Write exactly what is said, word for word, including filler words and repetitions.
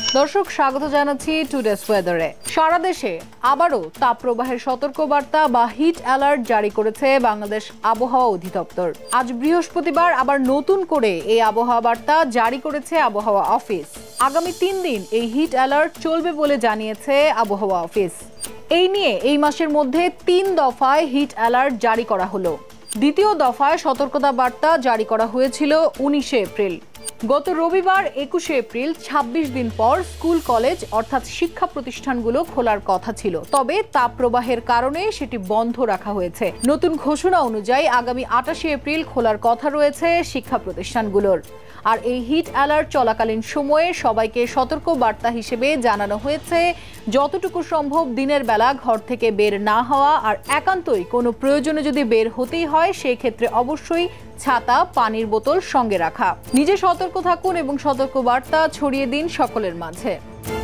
দর্শক স্বাগত জানাচ্ছি টুডেস ওয়েদারে। সারা দেশে আবারও তাপপ্রবাহের সতর্কবার্তা বা হিট অ্যালার্ট জারি করেছে বাংলাদেশ আবহাওয়া অধিদপ্তর। আজ বৃহস্পতিবার আবার নতুন করে এই আবহাওয়া বার্তা জারি করেছে আবহাওয়া অফিস। আগামী তিন দিন এই হিট অ্যালার্ট চলবে বলে জানিয়েছে আবহাওয়া অফিস। এই নিয়ে এই মাসের মধ্যে তিন দফায় হিট অ্যালার্ট জারি করা হলো। দ্বিতীয় দফায় সতর্কতা বার্তা জারি করা হয়েছিল উনিশে এপ্রিল। গত রবিবার একুশে এপ্রিল ছাব্বিশ দিন পর স্কুল কলেজ অর্থাৎ শিক্ষা প্রতিষ্ঠানগুলো খোলার কথা ছিল, তবে তাপপ্রবাহের কারণে সেটি বন্ধ রাখা হয়েছে। নতুন ঘোষণা অনুযায়ী আগামী আটাশে এপ্রিল খোলার কথা রয়েছে শিক্ষা প্রতিষ্ঠানগুলোর। আর এই হিট অ্যালার্ট চলাকালীন সময়ে সবাইকে সতর্ক বার্তা হিসেবে জানানো হয়েছে যতটুকু সম্ভব দিনের বেলা ঘর থেকে বের না হওয়া, আর একান্তই কোনো প্রয়োজনে যদি বের হতেই হয় সেই ক্ষেত্রে অবশ্যই ছাতা, পানির বোতল সঙ্গে রাখা। নিজে সতর্ক থাকুন এবং সতর্ক বার্তা ছড়িয়ে দিন সকলের মাঝে।